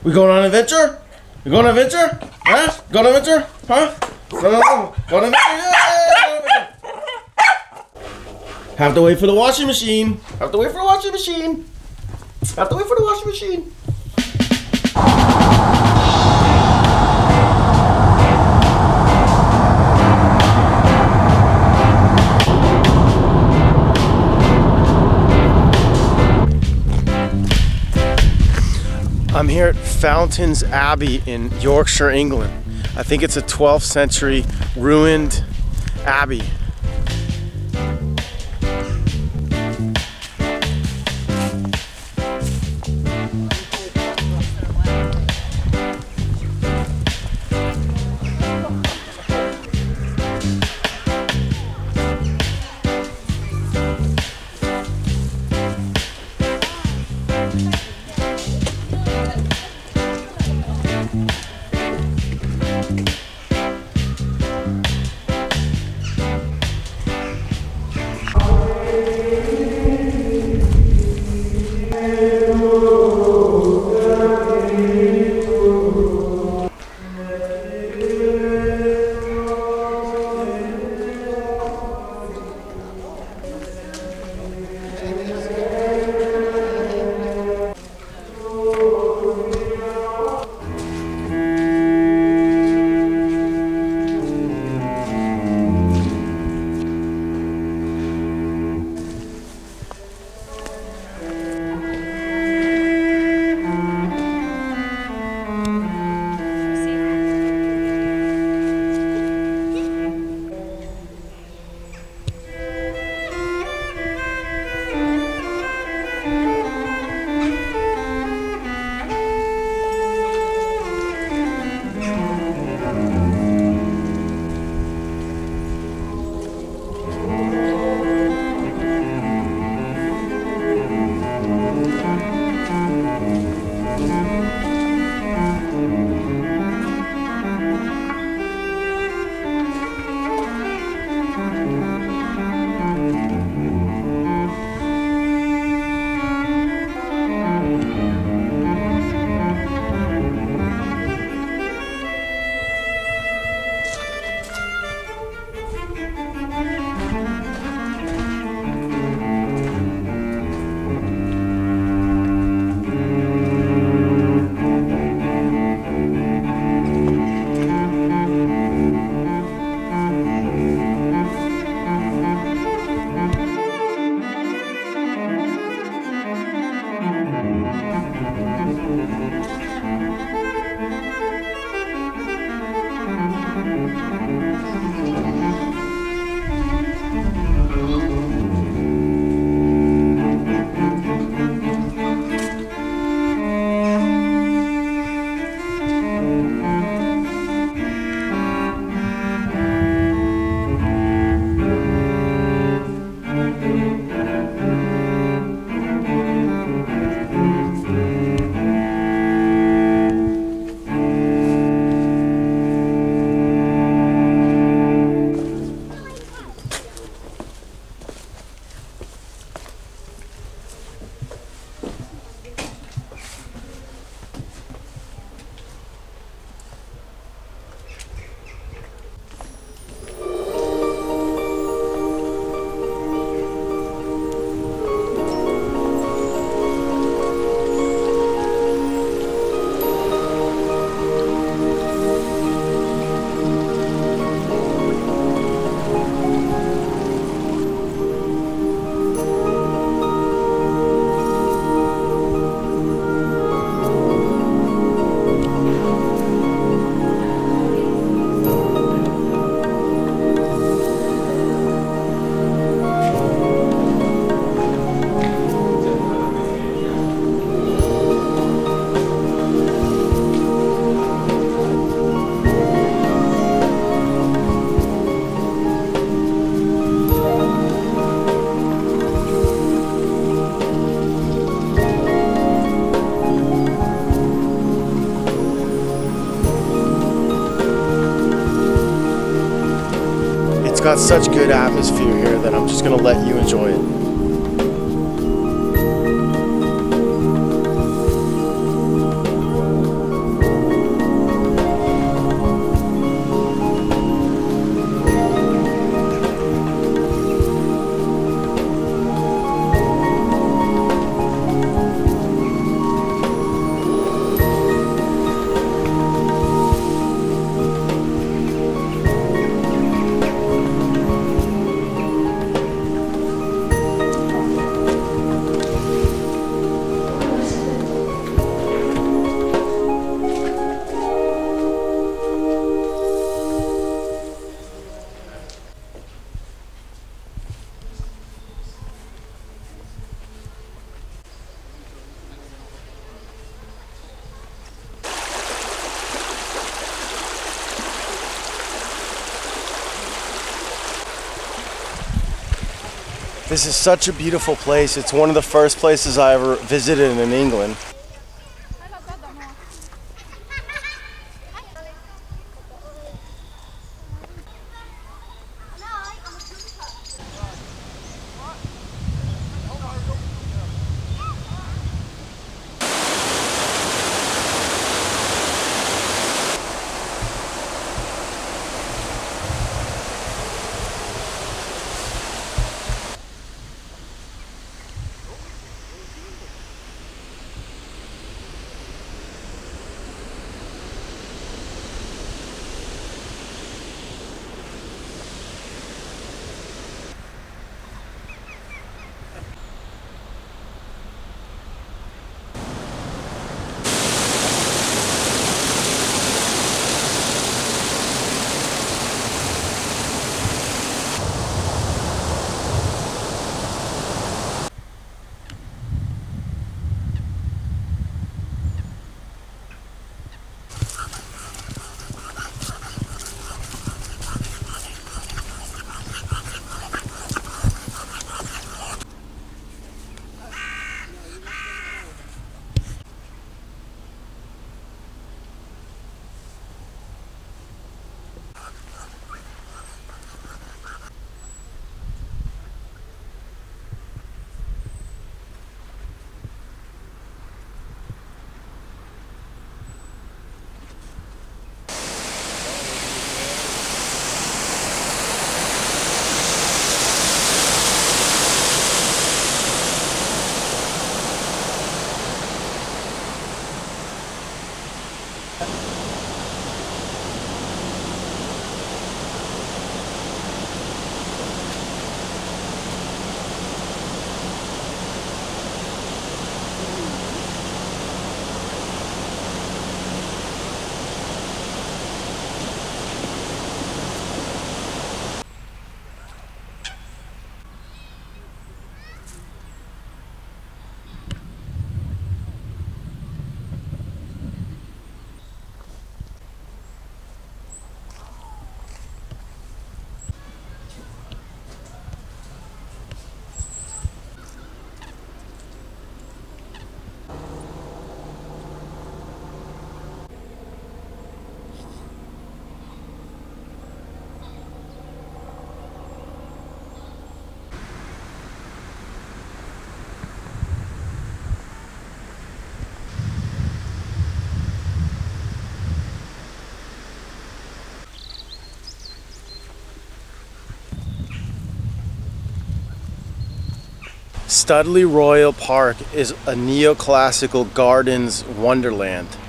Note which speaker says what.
Speaker 1: We going on an adventure? We going on an adventure? Huh? Going on an adventure? Huh? Going on an adventure? Yeah! Have to wait for the washing machine. Have to wait for the washing machine. Have to wait for the washing machine. I'm here at Fountains Abbey in Yorkshire, England. I think it's a 12th century ruined abbey. got such good atmosphere here that I'm just gonna let you enjoy it. This is such a beautiful place. It's one of the first places I ever visited in England. Studley Royal Park is a neoclassical gardens wonderland.